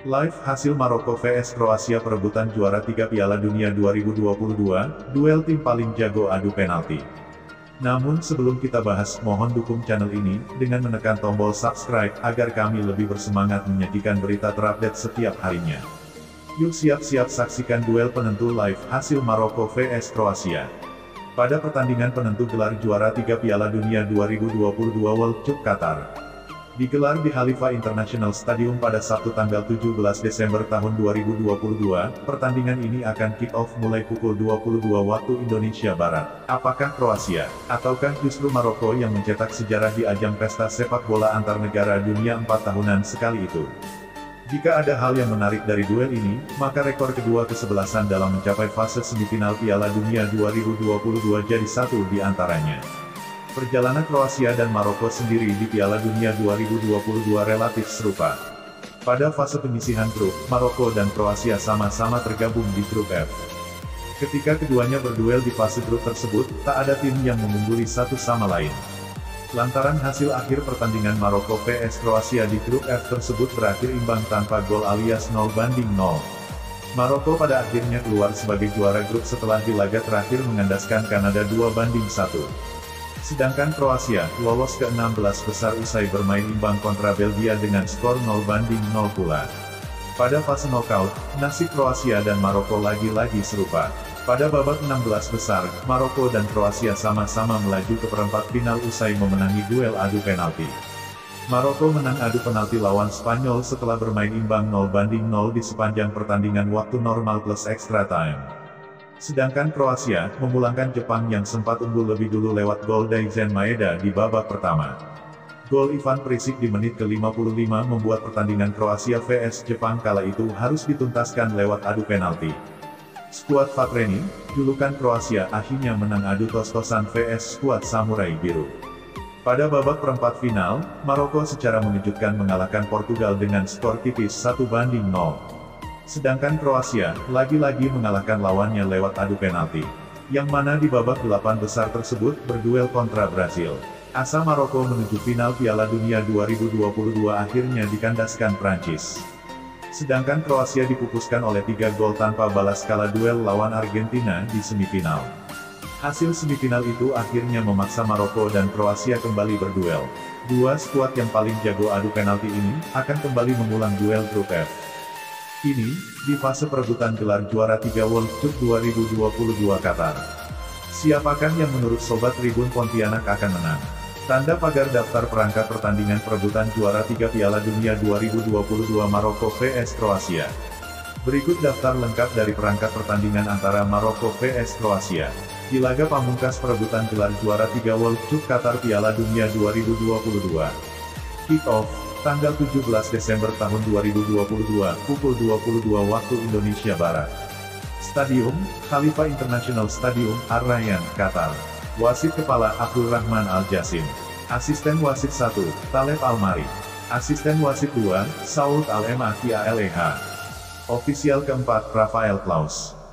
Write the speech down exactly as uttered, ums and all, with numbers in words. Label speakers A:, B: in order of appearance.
A: Live hasil Maroko vs Kroasia perebutan juara tiga Piala Dunia dua ribu dua puluh dua, duel tim paling jago adu penalti. Namun sebelum kita bahas, mohon dukung channel ini, dengan menekan tombol subscribe, agar kami lebih bersemangat menyajikan berita terupdate setiap harinya. Yuk siap-siap saksikan duel penentu live hasil Maroko vs Kroasia. Pada pertandingan penentu gelar juara tiga Piala Dunia dua ribu dua puluh dua World Cup Qatar. Digelar di Khalifa International Stadium pada Sabtu tanggal tujuh belas Desember tahun dua ribu dua puluh dua, pertandingan ini akan kick-off mulai pukul dua puluh dua waktu Indonesia Barat. Apakah Kroasia, ataukah justru Maroko yang mencetak sejarah di ajang pesta sepak bola antar negara dunia empat tahunan sekali itu? Jika ada hal yang menarik dari duel ini, maka rekor kedua kesebelasan dalam mencapai fase semifinal Piala Dunia dua ribu dua puluh dua jadi satu di antaranya. Perjalanan Kroasia dan Maroko sendiri di Piala Dunia dua ribu dua puluh dua relatif serupa. Pada fase penyisihan grup, Maroko dan Kroasia sama-sama tergabung di grup F. Ketika keduanya berduel di fase grup tersebut, tak ada tim yang mengungguli satu sama lain. Lantaran hasil akhir pertandingan Maroko vs Kroasia di grup F tersebut berakhir imbang tanpa gol alias nol banding nol. Maroko pada akhirnya keluar sebagai juara grup setelah di laga terakhir mengandaskan Kanada dua banding satu. Sedangkan Kroasia, lolos ke enam belas besar usai bermain imbang kontra Belgia dengan skor nol banding nol pula. Pada fase knockout, nasib Kroasia dan Maroko lagi-lagi serupa. Pada babak enam belas besar, Maroko dan Kroasia sama-sama melaju ke perempat final usai memenangi duel adu penalti. Maroko menang adu penalti lawan Spanyol setelah bermain imbang nol banding nol di sepanjang pertandingan waktu normal plus extra time. Sedangkan Kroasia, memulangkan Jepang yang sempat unggul lebih dulu lewat gol Daizen Maeda di babak pertama. Gol Ivan Perisic di menit ke lima puluh lima membuat pertandingan Kroasia vs Jepang kala itu harus dituntaskan lewat adu penalti. Skuad Vatreni, julukan Kroasia, akhirnya menang adu tos-tosan vs skuad Samurai Biru. Pada babak perempat final, Maroko secara mengejutkan mengalahkan Portugal dengan skor tipis satu banding nol. Sedangkan Kroasia, lagi-lagi mengalahkan lawannya lewat adu penalti. Yang mana di babak delapan besar tersebut, berduel kontra Brasil. Asa Maroko menuju final Piala Dunia dua ribu dua puluh dua akhirnya dikandaskan Prancis. Sedangkan Kroasia dipupuskan oleh tiga gol tanpa balas kala duel lawan Argentina di semifinal. Hasil semifinal itu akhirnya memaksa Maroko dan Kroasia kembali berduel. Dua skuad yang paling jago adu penalti ini, akan kembali mengulang duel grup F. Ini, di fase perebutan gelar juara tiga World Cup dua ribu dua puluh dua Qatar. Siapakah yang menurut Sobat Tribun Pontianak akan menang? Tanda pagar daftar perangkat pertandingan perebutan juara tiga Piala Dunia dua ribu dua puluh dua Maroko vs Kroasia. Berikut daftar lengkap dari perangkat pertandingan antara Maroko vs Kroasia. Di laga pamungkas perebutan gelar juara tiga World Cup Qatar Piala Dunia dua ribu dua puluh dua. Kick-off tanggal tujuh belas Desember tahun dua ribu dua puluh dua, pukul dua puluh dua waktu Indonesia Barat. Stadium, Khalifa International Stadium, Ar-Rayyan, Qatar. Wasit Kepala Abdul Rahman Al-Jasim. Asisten Wasit satu, Taleb Al-Mari. Asisten Wasit dua, Saud Al-Maki A L E H. Ofisial keempat, Rafael Claus.